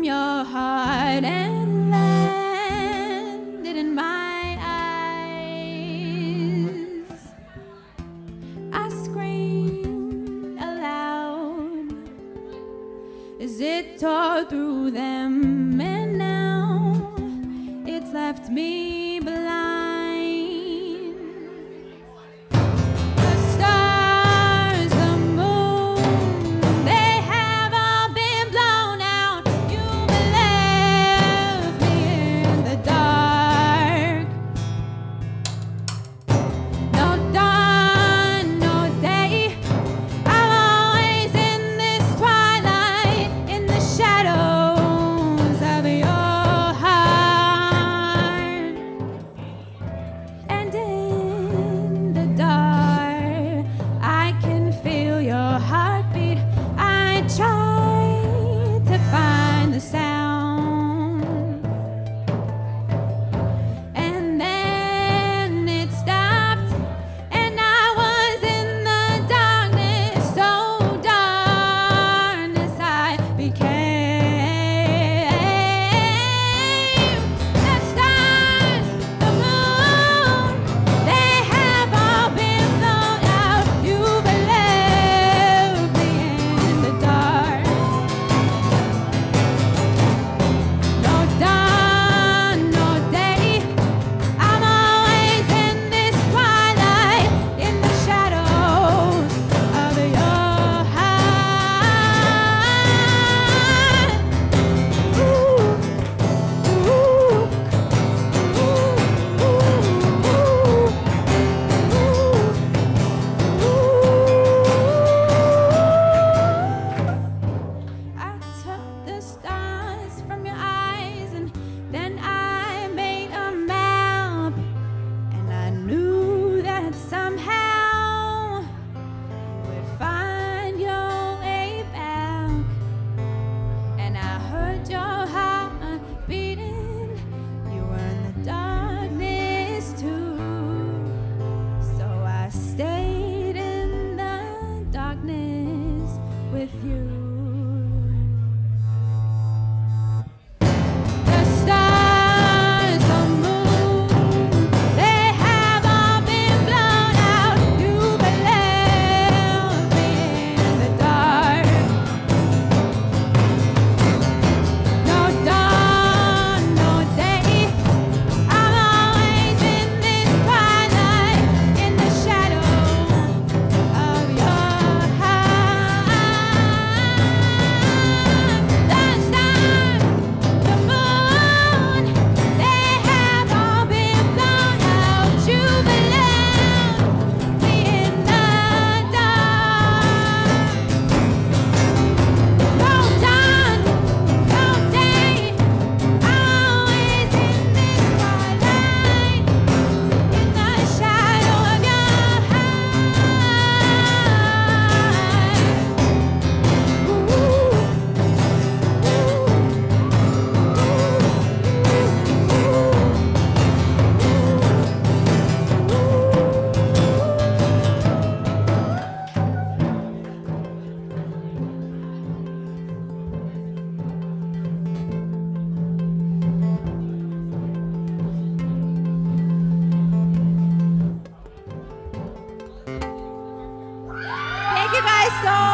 your heart and landed in my eyes. I screamed aloud as it tore through them, and now it's left me blind. The stars, the moon, they have all been blown out. You left me in the dark. No dawn, no day, I'm always in this twilight, in the shadows of your heart. And in the dark, I can feel your heartbeat. I try to find the sound, and then it stopped, and I was in the darkness, so darkness I became. The stars, the moon, they have all been blown out. You've left me in the dark. No dawn, no day, I'm always in this twilight, in the shadows of your heart. I took the stars from your eyes, and then I made a map, and I knew that somehow you would find your way back. And I heard your heart beating, you were in the darkness too. So I stayed in the darkness with you. The stars, the moon, they have all been blown out. You've left me in the dark. No dawn, no day, I'm always in this twilight, in the shadow of your heart. The stars, the moon, they have all been blown out. You've left me in the dark. No dawn, no day, always in this twilight, in the shadow of your Thank you guys so